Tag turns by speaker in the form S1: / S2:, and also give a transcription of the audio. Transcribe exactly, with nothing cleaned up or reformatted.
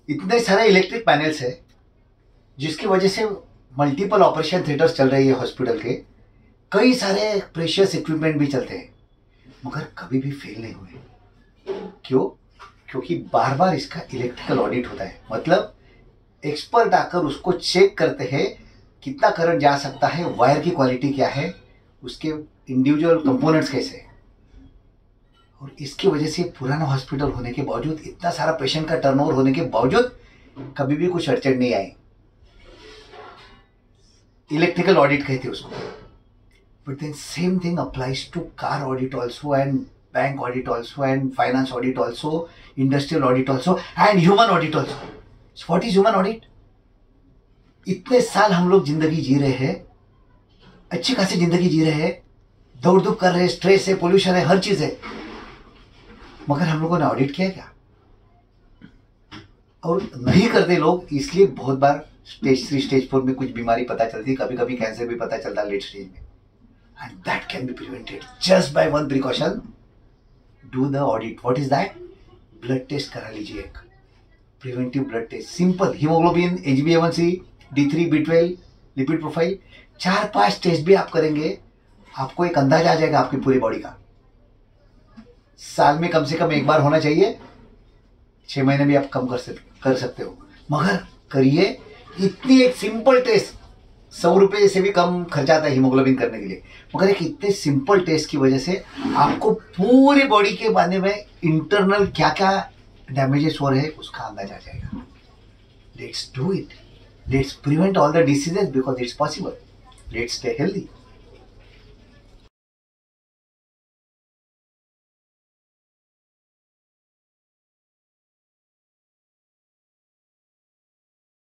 S1: इतने सारे electric panels है जिसकी वजह से मल्टीपल ऑपरेशन थिएटर्स चल रही है हॉस्पिटल के, कई सारे प्रेशियस इक्विपमेंट भी चलते हैं, मगर कभी भी फेल नहीं हुए। क्यों? क्योंकि बार बार इसका इलेक्ट्रिकल ऑडिट होता है। मतलब एक्सपर्ट आकर उसको चेक करते हैं कितना करंट जा सकता है, वायर की क्वालिटी क्या है, उसके इंडिविजुअल कंपोनेंट्स कैसे हैं। और इसकी वजह से पुराना हॉस्पिटल होने के बावजूद, इतना सारा पेशेंट का टर्नओवर होने के बावजूद कभी भी कुछ अड़चन नहीं आई। इलेक्ट्रिकल ऑडिट कहते हैं उसको। But then same thing applies to car audit also, and bank audit also, and finance audit also, industrial audit also, and human audit also. What is human audit? इतने साल हम लोग जिंदगी जी रहे हैं, अच्छी खासी जिंदगी जी रहे हैं, दौड़ धूप कर रहे हैं, स्ट्रेस है, पोल्यूशन है, हर चीज है, मगर हम लोगों ने ऑडिट किया क्या? और नहीं करते लोग, इसलिए बहुत बार स्टेज थ्री स्टेज फोर में कुछ बीमारी पता चलती है, कभी कभी कैंसर भी पता चलता है लेट स्टेज में। And that can be prevented just by one precaution, do the audit. What is that? Blood test करा लीजिए, एक preventive blood test, simple. Haemoglobin, H B A one C, D three, B twelve, lipid profile, चार पांच test भी आप करेंगे, आपको एक अंदाजा आ जाएगा आपकी पूरी बॉडी का। साल में कम से कम एक बार होना चाहिए, छह महीने भी आप कम कर सकते कर सकते हो, मगर करिए। इतनी एक सिंपल टेस्ट, सौ रुपए से भी कम खर्चा आता है हीमोग्लोबिन करने के लिए, मगर एक इतने सिंपल टेस्ट की वजह से आपको पूरी बॉडी के बारे में इंटरनल क्या क्या डैमेजेस हो रहे हैं उसका अंदाजा आ जाएगा। Let's do it, let's prevent all the diseases because it's possible. Let's stay healthy.